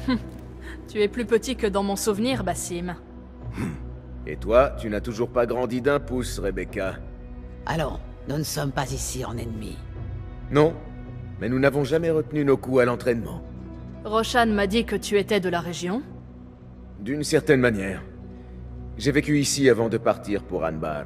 Tu es plus petit que dans mon souvenir, Basim. Et toi, tu n'as toujours pas grandi d'un pouce, Rebecca. Allons, nous ne sommes pas ici en ennemis. Non, mais nous n'avons jamais retenu nos coups à l'entraînement. Roshan m'a dit que tu étais de la région. D'une certaine manière. J'ai vécu ici avant de partir pour Anbar.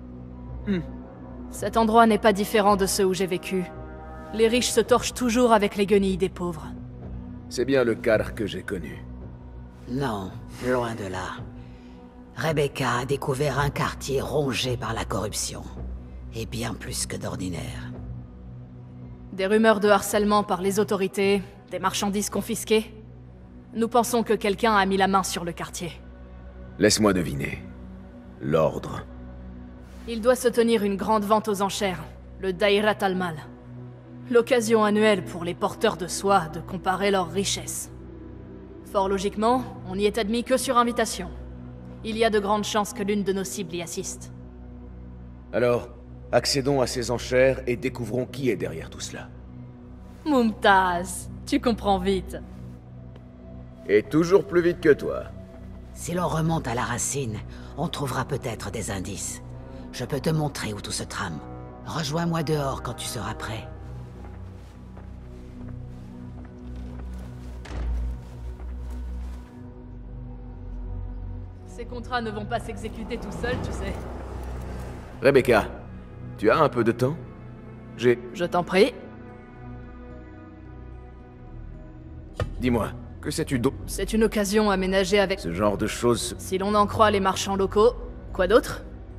Cet endroit n'est pas différent de ceux où j'ai vécu. Les riches se torchent toujours avec les guenilles des pauvres. C'est bien le Karr que j'ai connu. Non, loin de là. Rebecca a découvert un quartier rongé par la corruption. Et bien plus que d'ordinaire. Des rumeurs de harcèlement par les autorités, des marchandises confisquées. Nous pensons que quelqu'un a mis la main sur le quartier. Laisse-moi deviner. L'ordre. Il doit se tenir une grande vente aux enchères, le Dairat al-Mal. L'occasion annuelle pour les porteurs de soie de comparer leurs richesses. Fort logiquement, on n'y est admis que sur invitation. Il y a de grandes chances que l'une de nos cibles y assiste. Alors, accédons à ces enchères et découvrons qui est derrière tout cela. Mumtaz, tu comprends vite. Et toujours plus vite que toi. Si l'on remonte à la racine, on trouvera peut-être des indices. Je peux te montrer où tout se trame. Rejoins-moi dehors quand tu seras prêt. Ces contrats ne vont pas s'exécuter tout seuls, tu sais. Rebecca, tu as un peu de temps? Je t'en prie. Dis-moi, que sais-tu d'autre? C'est une occasion aménagée avec... Ce genre de choses... Si l'on en croit les marchands locaux, quoi d'autre?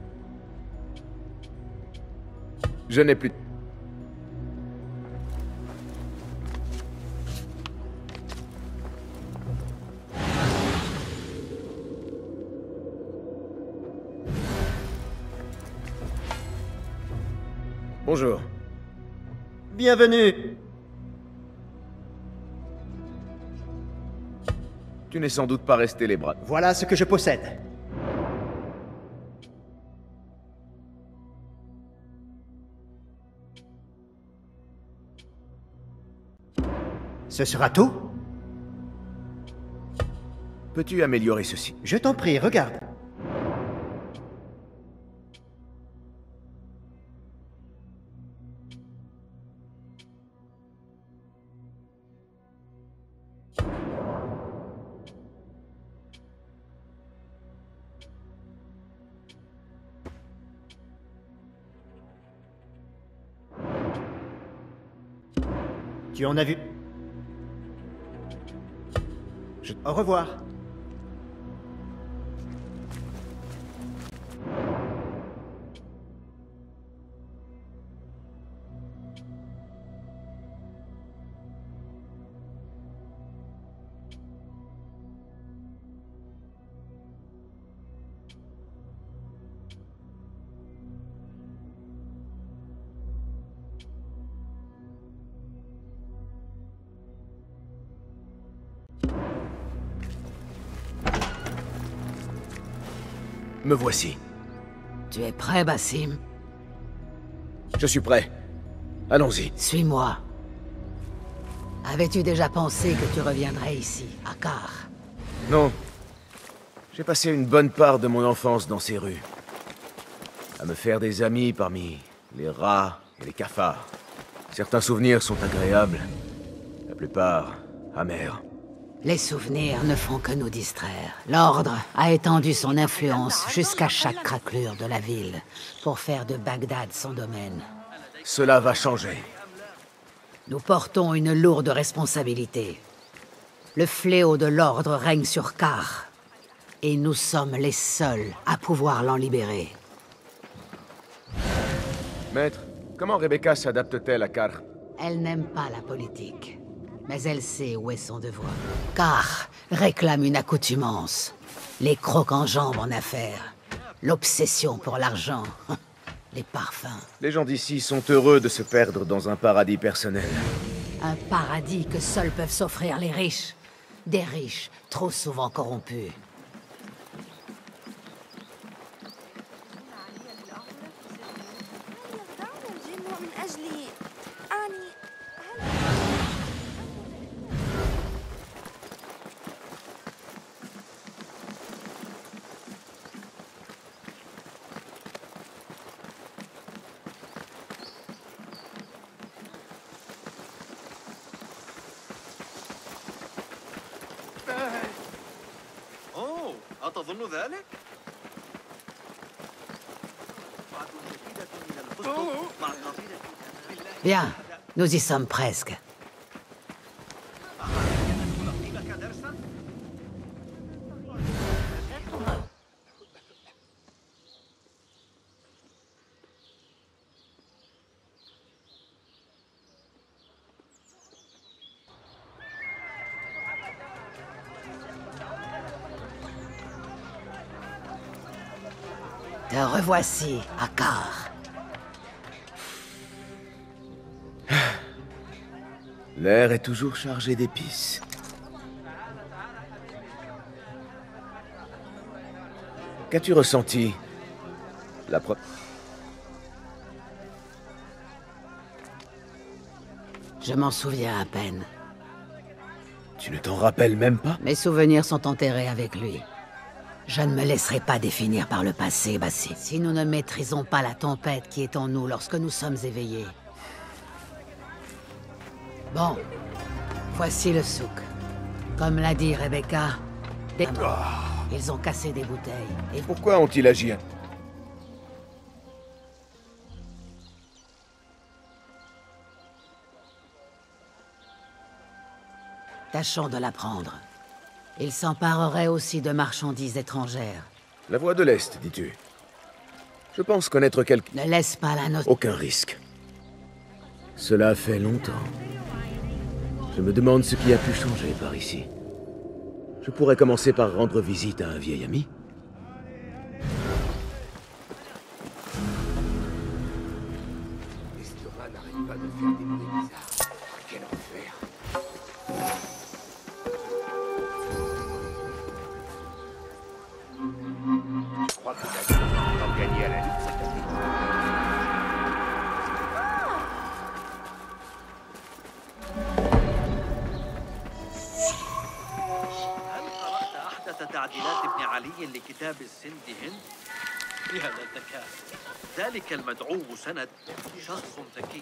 Je n'ai plus... Bonjour. Bienvenue. Tu n'es sans doute pas resté les bras. Voilà ce que je possède. Ce sera tout? Peux-tu améliorer ceci? Je t'en prie, regarde. Tu en as vu? Au revoir. Me voici. Tu es prêt, Basim? Je suis prêt. Allons-y. Suis-moi. Avais-tu déjà pensé que tu reviendrais ici, à Karr? Non. J'ai passé une bonne part de mon enfance dans ces rues. À me faire des amis parmi les rats et les cafards. Certains souvenirs sont agréables. La plupart, amers. Les souvenirs ne font que nous distraire. L'Ordre a étendu son influence jusqu'à chaque craquelure de la ville, pour faire de Bagdad son domaine. Cela va changer. Nous portons une lourde responsabilité. Le fléau de l'Ordre règne sur Karr, et nous sommes les seuls à pouvoir l'en libérer. Maître, comment Rebecca s'adapte-t-elle à Karr? Elle n'aime pas la politique, mais elle sait où est son devoir. Karr réclame une accoutumance, les crocs en jambes en affaires, l'obsession pour l'argent, les parfums. Les gens d'ici sont heureux de se perdre dans un paradis personnel. Un paradis que seuls peuvent s'offrir les riches. Des riches trop souvent corrompus. تظن ذلك؟ Bien, nous y sommes presque. Te revoici, Akar. L'air est toujours chargé d'épices. Qu'as-tu ressenti la pro... Je m'en souviens à peine. Tu ne t'en rappelles même pas? Mes souvenirs sont enterrés avec lui. Je ne me laisserai pas définir par le passé, Bassi. Si nous ne maîtrisons pas la tempête qui est en nous lorsque nous sommes éveillés. Bon, voici le souk. Comme l'a dit Rebecca, ils ont cassé des bouteilles. Et Pourquoi ont-ils agi? tâchons de l'apprendre. Ils s'empareraient aussi de marchandises étrangères. La voie de l'Est, dis-tu? Je pense connaître quelqu'un. Ne laisse pas la note. Aucun risque. Cela fait longtemps. Je me demande ce qui a pu changer par ici. Je pourrais commencer par rendre visite à un vieil ami. L'estomac n'arrête pas de faire des bruits bizarres. Quel enfer. Je crois que David va encore gagner à la lutte cette année. هل قرأت أحدث تعديلات ابن علي لكتاب السند هند؟ يا للذكاء. ذلك المدعو سند شخص ذكي.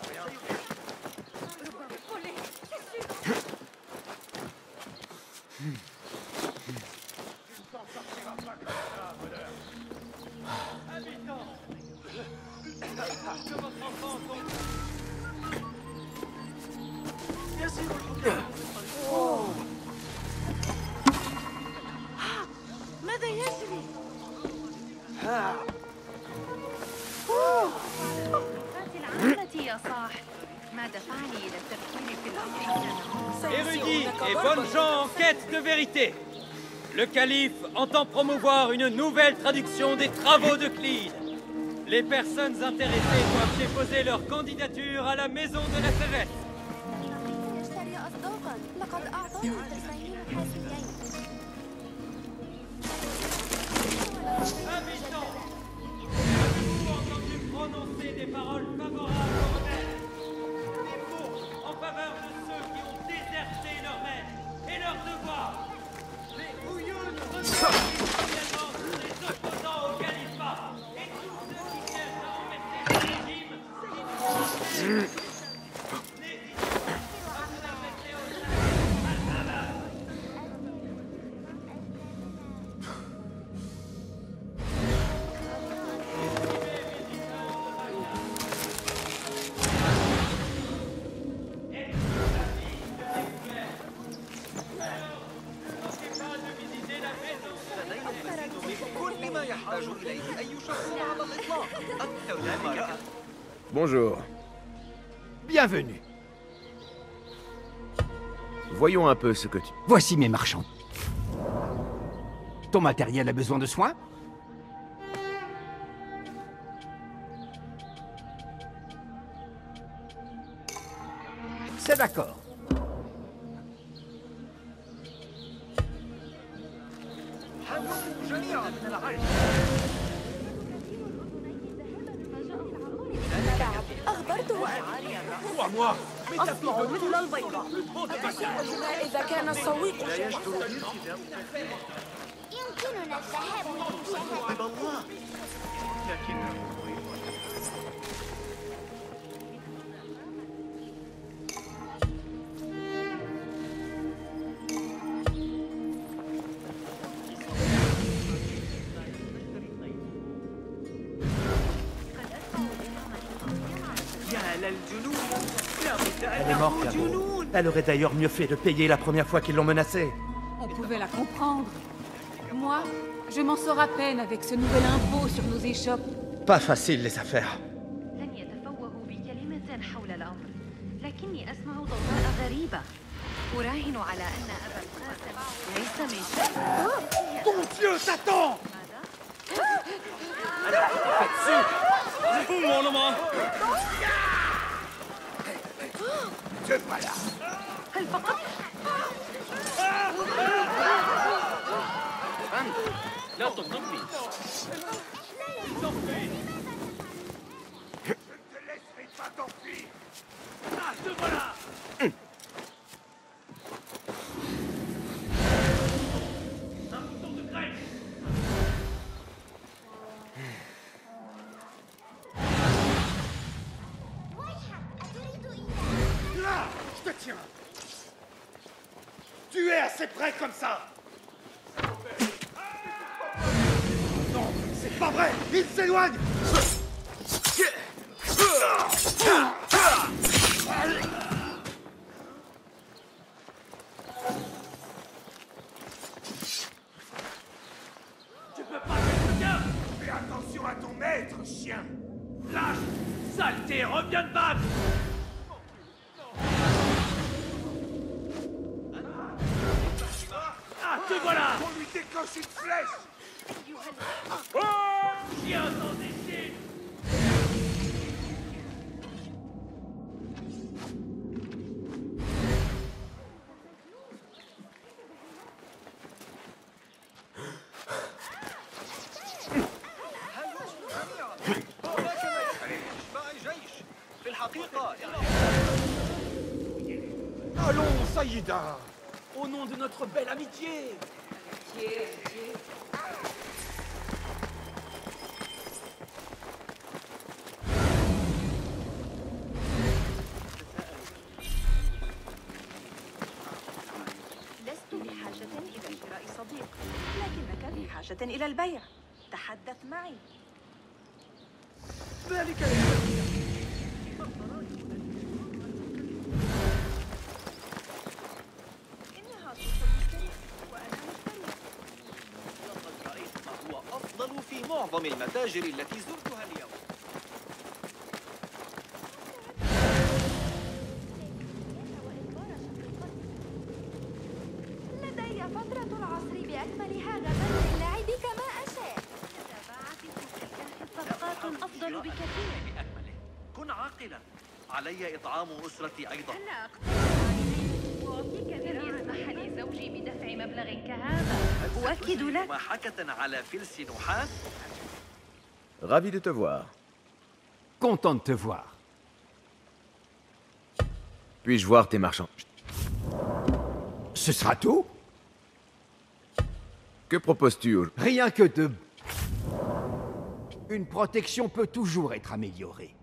ماذا يجري؟ العامة يا صاح ما دفعني إلى التفكير في الأمر. Érudits et bonnes gens en quête de vérité, le calife entend promouvoir une nouvelle traduction des travaux de Clyde. Les personnes intéressées doivent déposer leur candidature à la maison de la sagesse. يشتري أصداقا لقد أعطاني تسعين حاسيين. Habitants, avez-vous entendu prononcer des paroles favorables au rebelles? Des mots en faveur de ceux qui ont déserté leur maître et leur devoir. Les Houyoun remercient également tous les opposants au califat et tous ceux qui cherchent à renverser le régime qui nous ont fait. كل ما يحتاج إليه أي شخص على الإطلاق. أكثر ذلك. Bonjour. Bienvenue. Voyons un peu ce que tu... Voici mes marchands. Ton matériel a besoin de soins? C'est d'accord. أخبرته أصبح مثل البيضة إذا كان السويق يمكننا الذهاب للمشاهدة. morte, la pauvre. Elle aurait d'ailleurs mieux fait de payer la première fois qu'ils l'ont menacée. On pouvait la comprendre. Moi, je m'en sors à peine avec ce nouvel impôt sur nos échoppes. Pas facile, les affaires. لن يتفوهوا بكلمة حول الأمر، لكني أسمع ضوضاء غريبة. أراهن على أن أبا القاسم ليس من شأنه. Ton Dieu t'attend! Te voilà. هل فقط؟ لا تغضبني. Je te laisserai pas t'enfuir. Ah, te voilà! Un bouton de grec! Là, je te tiens. Tu es assez près comme ça. Non, c'est pas vrai. Il s'éloigne. Tu peux pas faire ce gars! Fais attention à ton maître, chien. Lâche! Saleté, reviens de battre! Ah, te voilà! On lui décoche une flèche. Chien sans décide! في الحقيقة Allons, Saïda! Au nom de notre belle amitié! لست بحاجة إلى شراء صديق، لكنك بحاجة إلى البيع. تحدث معي. ذلك ليس إنها صوت المشتري وأنا مشتري. لقد رأيت ما هو أفضل في معظم المتاجر التي زرتها اليوم. لدي فترة العصر بأكملها غدا للعب كما أشاء. تتابعت في الكهف طبقات أفضل بكثير. بأكمله. كن عاقلا. علي إطعام أسرتي أيضا. لا أقتنع عليه. وأعطيك إن يسمح لي زوجي بدفع مبلغ كهذا. أؤكد لك. محكة على فلس نحاس. Ravi de te voir. Content de te voir. Puis-je voir tes marchands? Ce sera tout? Que proposes-tu? Rien que de... Une protection peut toujours être améliorée.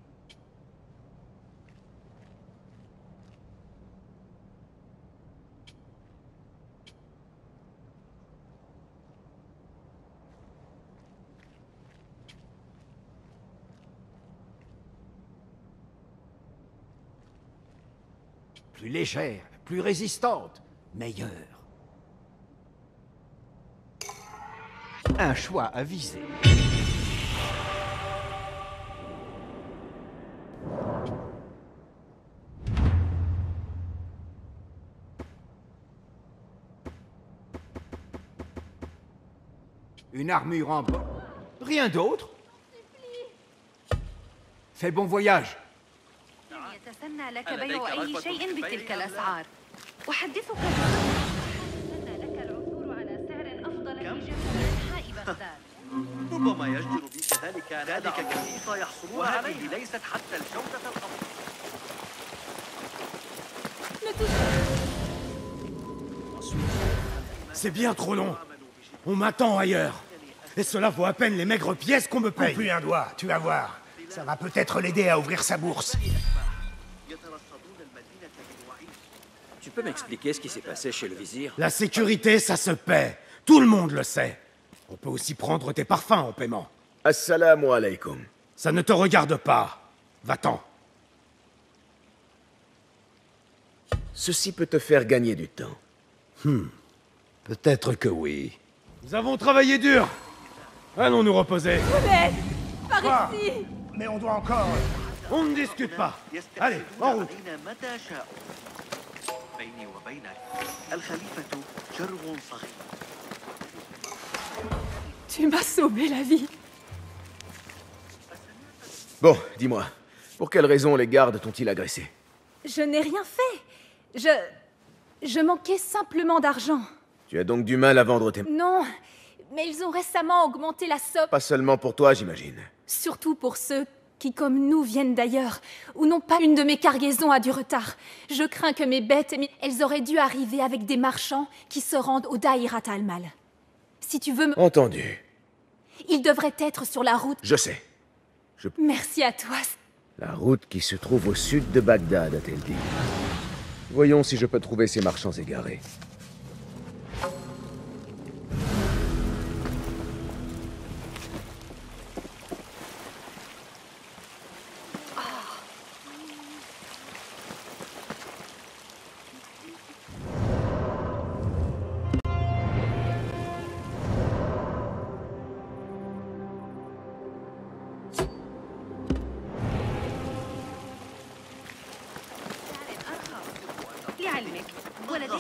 Plus légère, plus résistante, meilleure. Un choix avisé. Une armure en bois. Rien d'autre. Fais bon voyage. لن يتسنى لك ألديك بيع أي رغبة شيء في بتلك بيع هذا؟ الأسعار. أحدثك يتسنى لك العثور على سعر أفضل في جميع أنحاء بغداد. ربما يجدر بك ذلك كثيفة يحصلون عليه ليست حتى الجودة الأفضل. C'est bien trop long. On m'attend ailleurs. Et cela vaut à peine les maigres pièces qu'on me paye. Coupe-lui un doigt, tu vas voir. Ça va peut-être l'aider à ouvrir sa bourse. Tu peux m'expliquer ce qui s'est passé chez le vizir? La sécurité, ça se paie. Tout le monde le sait. On peut aussi prendre tes parfums en paiement. Assalamu alaikum. Ça ne te regarde pas. Va-t'en. ceci peut te faire gagner du temps. Peut-être que oui. Nous avons travaillé dur. Allons nous reposer. Ouled, par ici. Mais on doit encore... On ne discute pas. Allez, en route. Tu m'as sauvé la vie. Bon, dis-moi, pour quelle raison les gardes t'ont-ils agressé? Je n'ai rien fait. Je manquais simplement d'argent. Tu as donc du mal à vendre tes... Non, mais ils ont récemment augmenté la somme. Pas seulement pour toi, j'imagine. Surtout pour ceux qui, comme nous, viennent d'ailleurs, ou n'ont pas. Une de mes cargaisons a du retard. Je crains que mes bêtes, elles auraient dû arriver avec des marchands qui se rendent au Daïrat al-Mal. Si tu veux me... Entendu. Ils devraient être sur la route. Je sais. Merci à toi. La route qui se trouve au sud de Bagdad, a-t-elle dit. Voyons si je peux trouver ces marchands égarés. لعلمك ولدي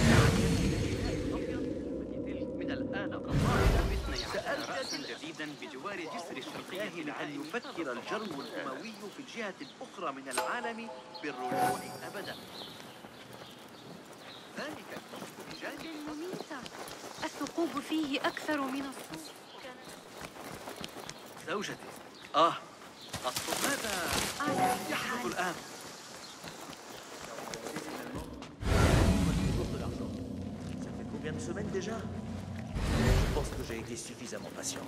من الآن سألت رأسا جديدا بجوار جسر الشرقية لأن يفكر الجرو الأموي في الجهة الأخرى من العالم بالرجوع أبدا. ذلك الرجال مميتة. الثقوب فيه أكثر من الصوت. زوجتي. ماذا يحدث الآن؟ Combien de semaines déjà? Je pense que j'ai été suffisamment patient.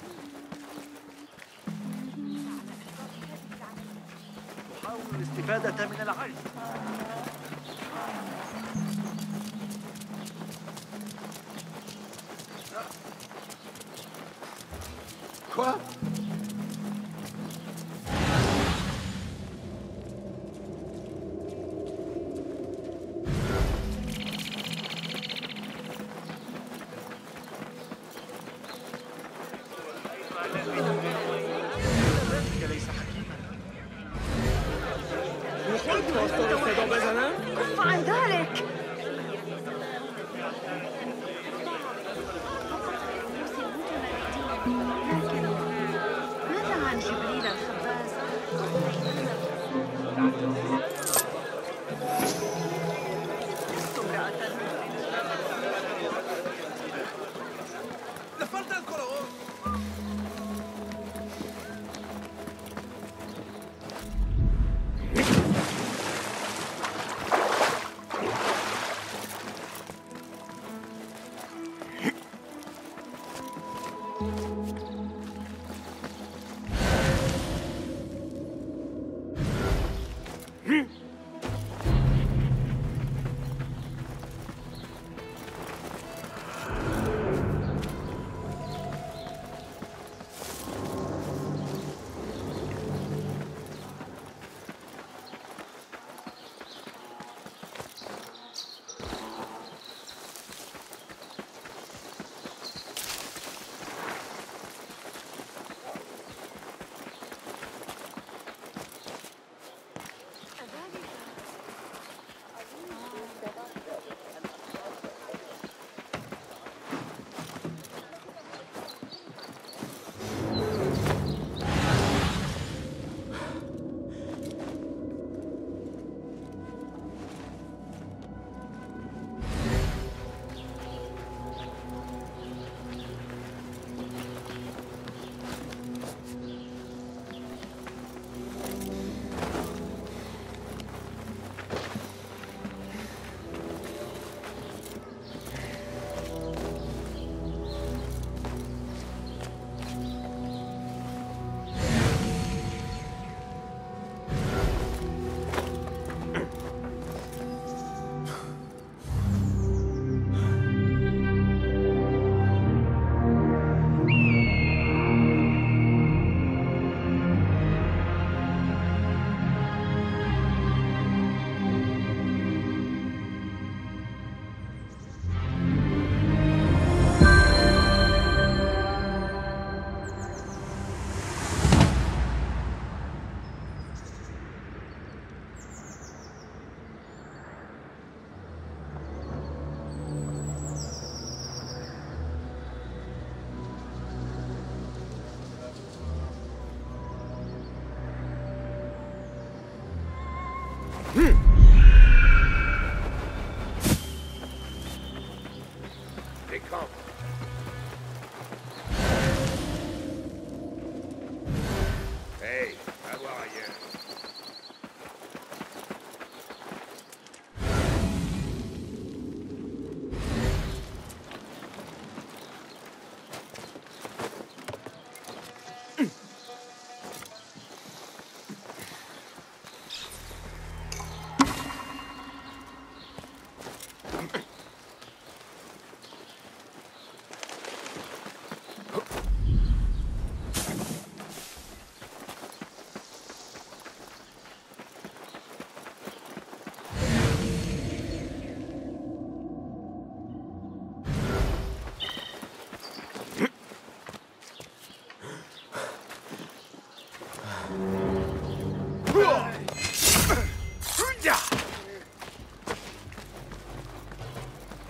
تحاول الاستفادة من العجز. Quoi? كف عن ذلك.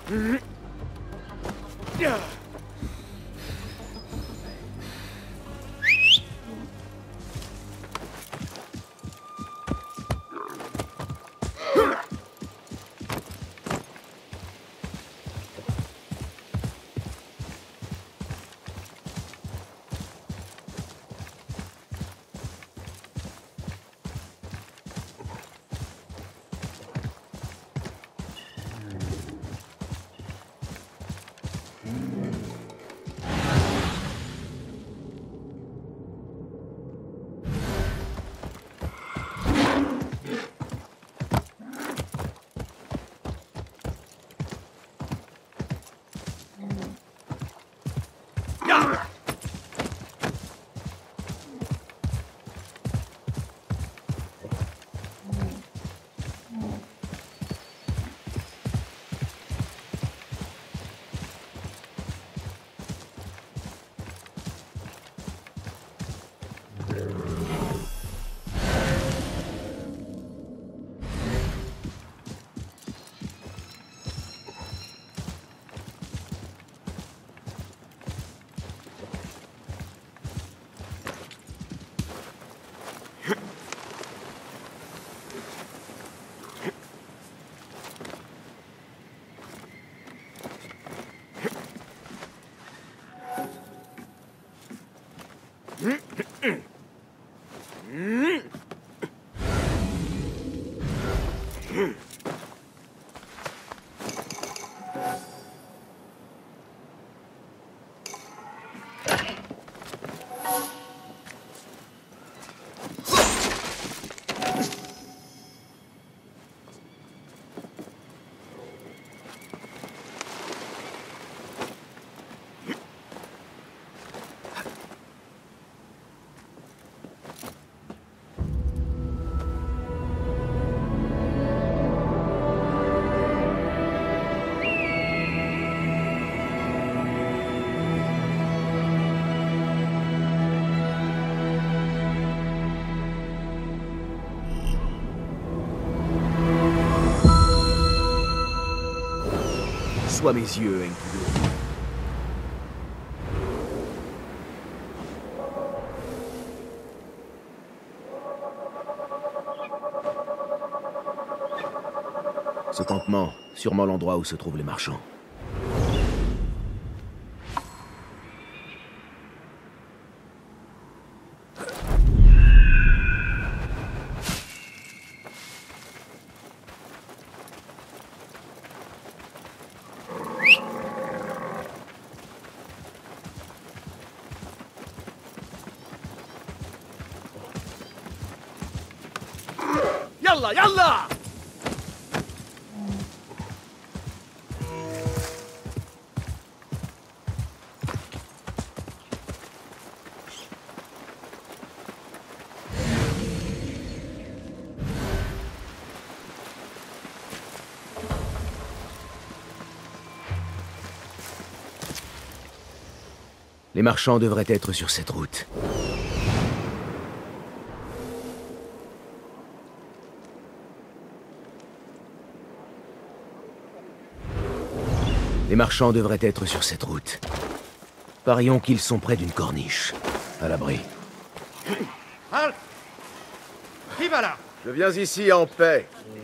Sois mes yeux, Enkidu. Ce campement, sûrement l'endroit où se trouvent les marchands. Yalla, yalla! Les marchands devraient être sur cette route. Les marchands devraient être sur cette route. Parions qu'ils sont près d'une corniche, à l'abri. Halt! Qui va là? Je viens ici en paix.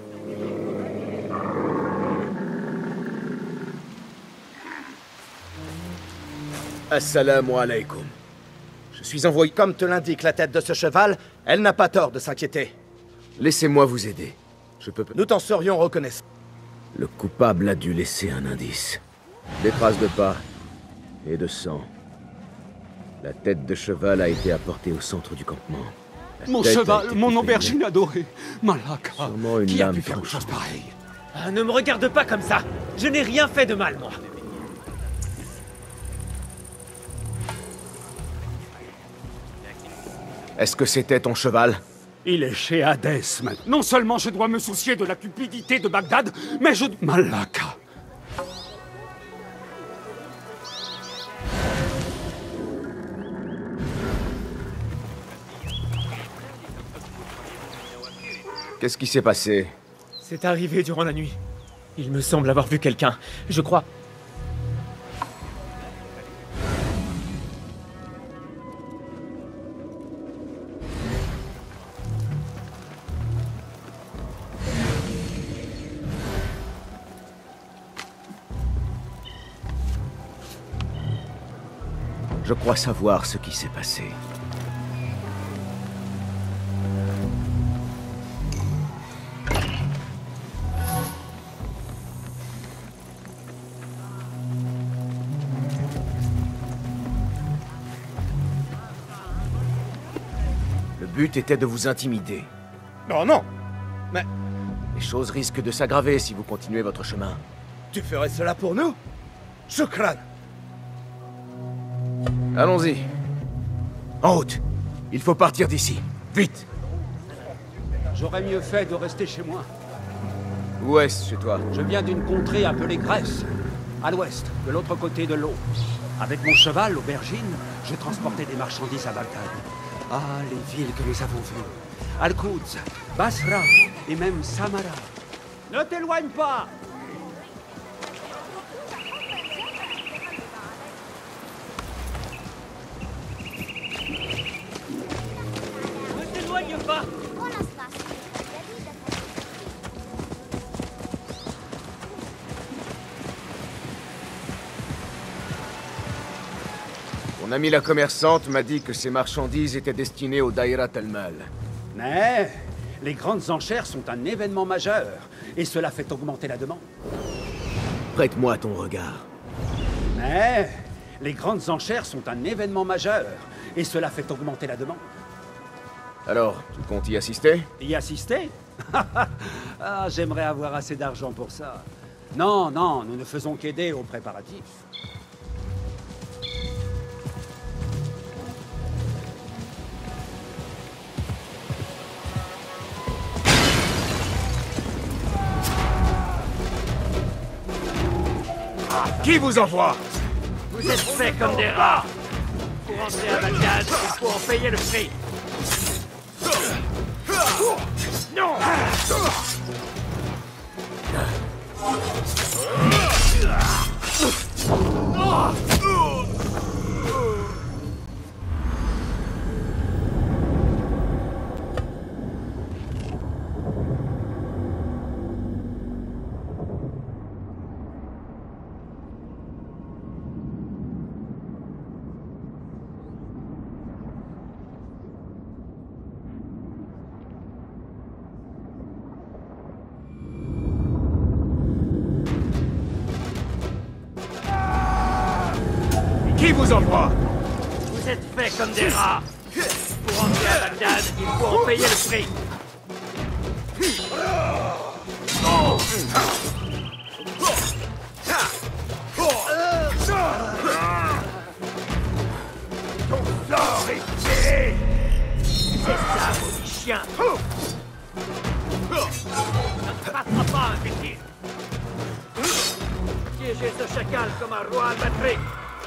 Assalamu alaikum. Je suis envoyé. Comme te l'indique la tête de ce cheval, elle n'a pas tort de s'inquiéter. Laissez-moi vous aider. Je peux... Nous t'en serions reconnaissants. Le coupable a dû laisser un indice. Des traces de pas et de sang. La tête de cheval a été apportée au centre du campement. Mon cheval, mon aubergine adorée, Malaka. Sûrement une Qui a lame pu faire une tranchée. chose pareille? Ah, ne me regarde pas comme ça. Je n'ai rien fait de mal, moi. Est-ce que c'était ton cheval? Il est chez Hadès, maintenant. Non seulement je dois me soucier de la cupidité de Bagdad, mais je... Malaka. Qu'est-ce qui s'est passé? C'est arrivé durant la nuit. Il me semble avoir vu quelqu'un. Je crois... Je crois savoir ce qui s'est passé. Le but était de vous intimider. Non, non. Mais... Les choses risquent de s'aggraver si vous continuez votre chemin. Tu ferais cela pour nous? Shukran. Allons-y. En route. Il faut partir d'ici. Vite. J'aurais mieux fait de rester chez moi. Où est-ce chez toi? Je viens d'une contrée appelée Grèce, à l'ouest, de l'autre côté de l'eau. Avec mon cheval, l'aubergine, je transportais des marchandises à Bagdad. Ah, les villes que nous avons vues. Al-Quds, Basra et même Samara. Ne t'éloigne pas! Ne t'éloigne pas! Mon amie la commerçante m'a dit que ces marchandises étaient destinées au Daïrat al-Mal. Mais les grandes enchères sont un événement majeur, et cela fait augmenter la demande. Prête-moi ton regard. Mais les grandes enchères sont un événement majeur, et cela fait augmenter la demande. Alors, tu comptes y assister? Y assister? Ah, j'aimerais avoir assez d'argent pour ça. Non, non, nous ne faisons qu'aider aux préparatifs. Qui vous envoie? Vous êtes faits comme des rats! Pour entrer à Bagdad, il faut en payer le prix! Non! Qui vous envoie? Vous êtes faits comme des rats! Pour entrer à Bagdad, il faut en payer le prix! Ton sort est scellé! C'est ça, maudit chien! Ça ne passera pas, imbécile! Piégez ce chacal comme un roi al-Batri!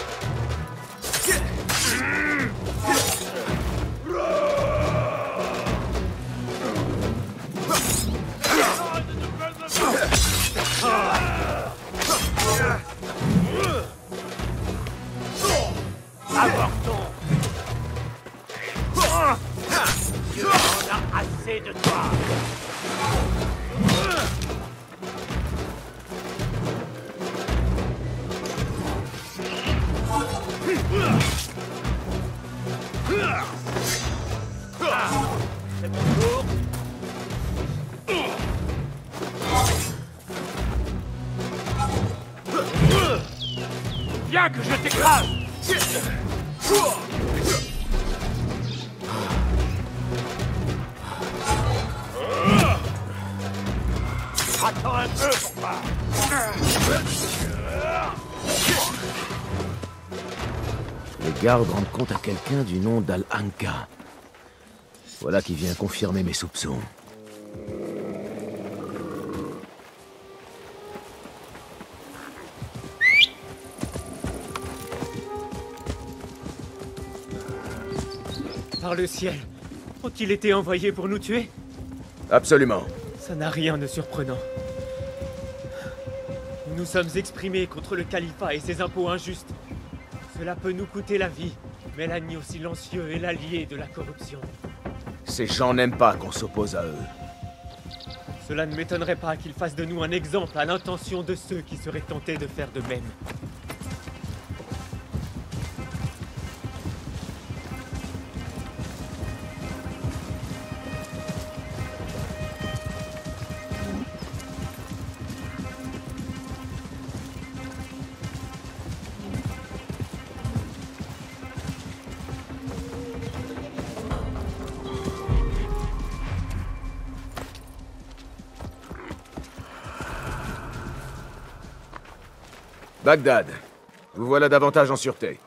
Avortons! Dieu en a assez de toi! C'est mon tour. Viens que je t'écrase! Attends un peu, papa! Les gardes rendent compte à quelqu'un du nom d'Al-Anka. Voilà qui vient confirmer mes soupçons. Par le ciel, ont-ils été envoyés pour nous tuer? Absolument. Ça n'a rien de surprenant. nous sommes exprimés contre le califat et ses impôts injustes. Cela peut nous coûter la vie, mais l'agneau silencieux est l'allié de la corruption. Ces gens n'aiment pas qu'on s'oppose à eux. Cela ne m'étonnerait pas qu'ils fassent de nous un exemple à l'intention de ceux qui seraient tentés de faire de même. Bagdad, vous voilà davantage en sûreté.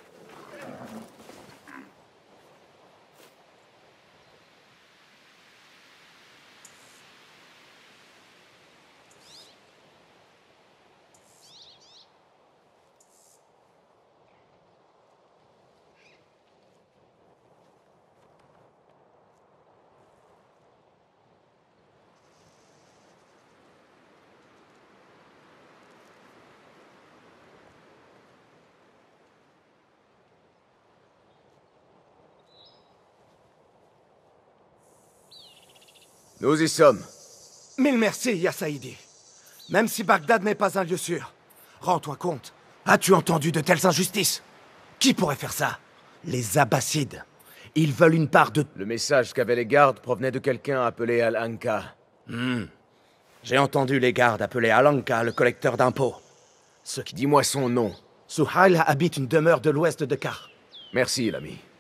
Nous y sommes. Mille merci, Ya Saïdi. Même si Bagdad n'est pas un lieu sûr, rends-toi compte. As-tu entendu de telles injustices? Qui pourrait faire ça? Les Abbassides. Ils veulent une part de... Le message qu'avaient les gardes provenait de quelqu'un appelé Al-Anka. J'ai entendu les gardes appeler Al-Anka le collecteur d'impôts. Dis-moi son nom. Suhail habite une demeure de l'ouest de Kar. Merci, l'ami.